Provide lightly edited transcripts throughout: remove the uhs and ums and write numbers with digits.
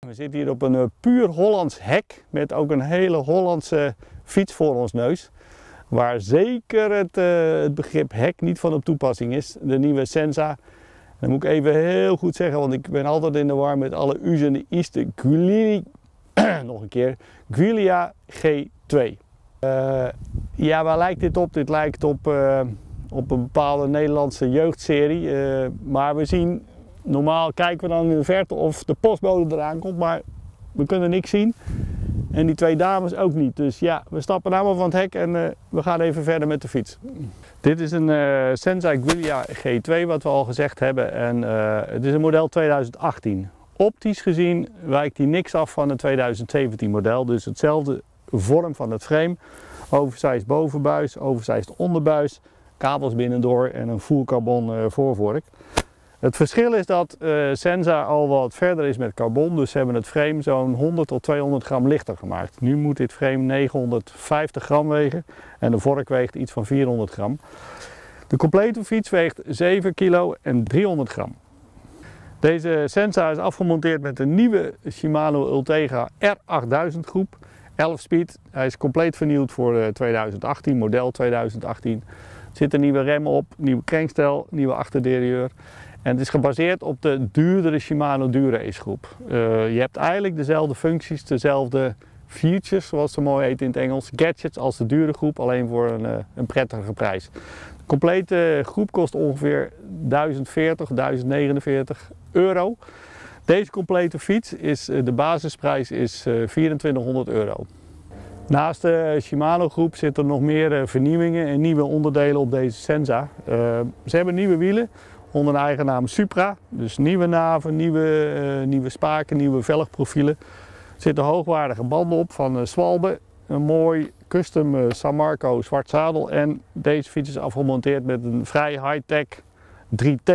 We zitten hier op een puur Hollands hek met ook een hele Hollandse fiets voor ons neus. Waar zeker het begrip hek niet van op toepassing is. De nieuwe Senza. Dat moet ik even heel goed zeggen, want ik ben altijd in de war met alle U's en de I's. De nog een keer, Giulia G2. Ja, waar lijkt dit op? Dit lijkt op een bepaalde Nederlandse jeugdserie. Maar we zien, normaal kijken we dan in de verte of de postbode eraan komt, maar we kunnen niks zien. En die twee dames ook niet. Dus ja, we stappen nou maar van het hek en we gaan even verder met de fiets. Dit is een Senza Giulia G2 wat we al gezegd hebben. En het is een model 2018. Optisch gezien wijkt hij niks af van het 2017 model. Dus hetzelfde vorm van het frame. Oversized bovenbuis, oversized onderbuis. Kabels binnendoor en een full carbon voorvork. Het verschil is dat Senza al wat verder is met carbon, dus ze hebben het frame zo'n 100 tot 200 gram lichter gemaakt. Nu moet dit frame 950 gram wegen en de vork weegt iets van 400 gram. De complete fiets weegt 7 kilo en 300 gram. Deze Senza is afgemonteerd met een nieuwe Shimano Ultegra R8000 groep, 11 speed. Hij is compleet vernieuwd voor 2018, model 2018. Er zit een nieuwe rem op, nieuwe krenkstel, nieuwe achterderieur. En het is gebaseerd op de duurdere Shimano Dura-Ace groep. Je hebt eigenlijk dezelfde functies, dezelfde features, zoals ze mooi heet in het Engels, gadgets als de dure groep, alleen voor een prettige prijs. De complete groep kost ongeveer 1040, 1049 euro. Deze complete fiets is, de basisprijs is 2400 euro. Naast de Shimano groep zitten er nog meer vernieuwingen en nieuwe onderdelen op deze Senza. Ze hebben nieuwe wielen onder de eigen naam Supra. Dus nieuwe naven, nieuwe spaken, nieuwe velgprofielen. Er zitten hoogwaardige banden op van Schwalbe. Een mooi custom San Marco zwart zadel. En deze fiets is afgemonteerd met een vrij high-tech 3T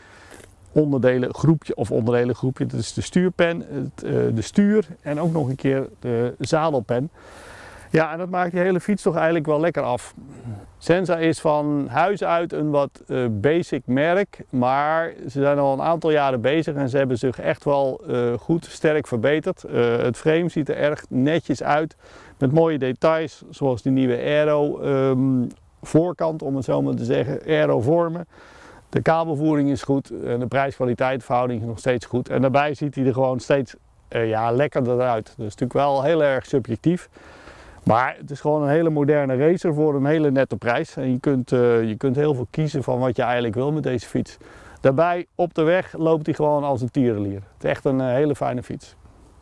onderdelengroepje. Dat is de stuurpen, de stuur en ook nog een keer de zadelpen. Ja, en dat maakt die hele fiets toch eigenlijk wel lekker af. Senza is van huis uit een wat basic merk, maar ze zijn al een aantal jaren bezig en ze hebben zich echt wel goed sterk verbeterd. Het frame ziet er erg netjes uit met mooie details, zoals die nieuwe aero voorkant, om het zo maar te zeggen, aero vormen. De kabelvoering is goed en de prijs-kwaliteit verhouding is nog steeds goed. En daarbij ziet hij er gewoon steeds lekkerder uit. Dat is natuurlijk wel heel erg subjectief. Maar het is gewoon een hele moderne racer voor een hele nette prijs. En je kunt heel veel kiezen van wat je eigenlijk wil met deze fiets. Daarbij op de weg loopt hij gewoon als een tierenlier. Het is echt een hele fijne fiets.